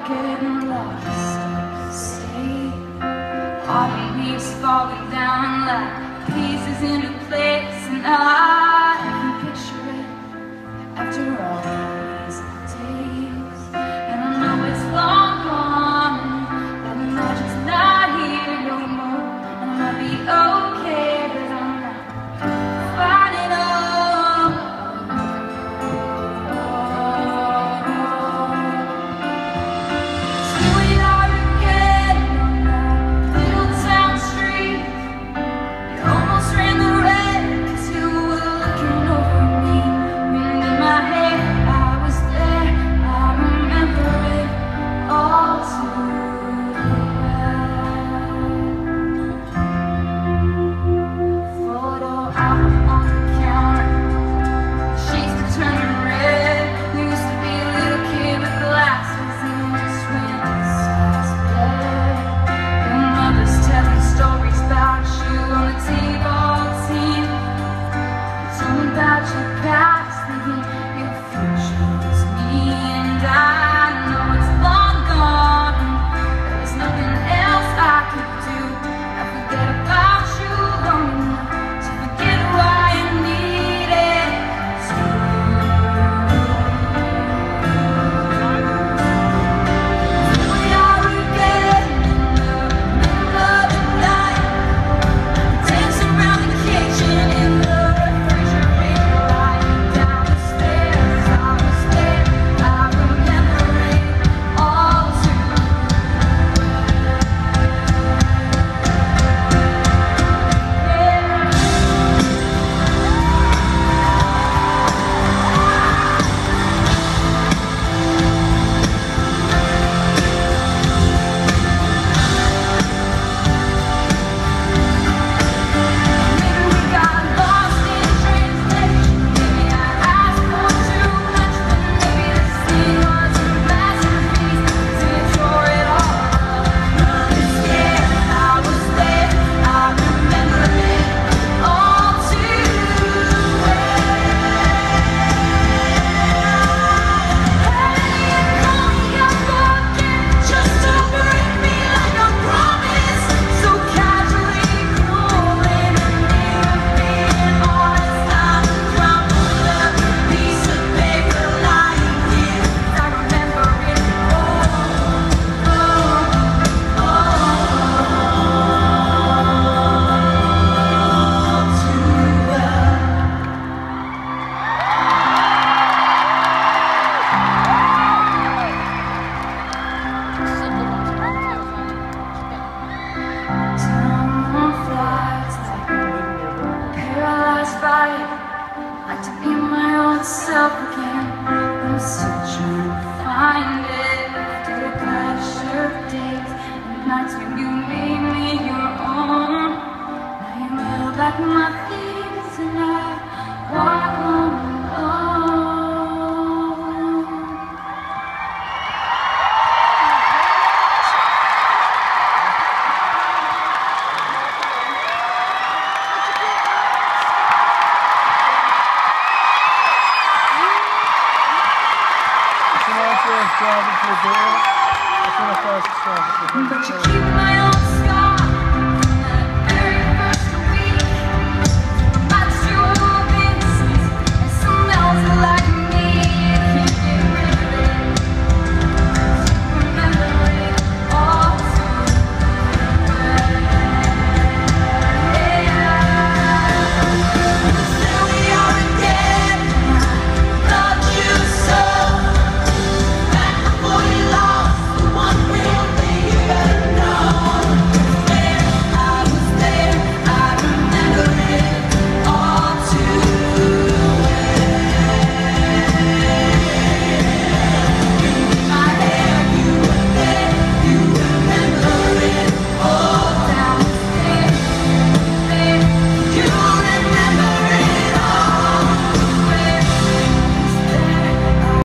getting lost, stay. All the leaves falling down like pieces into place, and I can picture it after all these days. And I know it's long gone, and the magic's not here no more, and I might be okay, but I'm not fine at all. Like to be my old self again. I'm still trying to find it after the pleasure days and nights when you made me your own. Now you mail back my things and I walk home alone. But you keep my own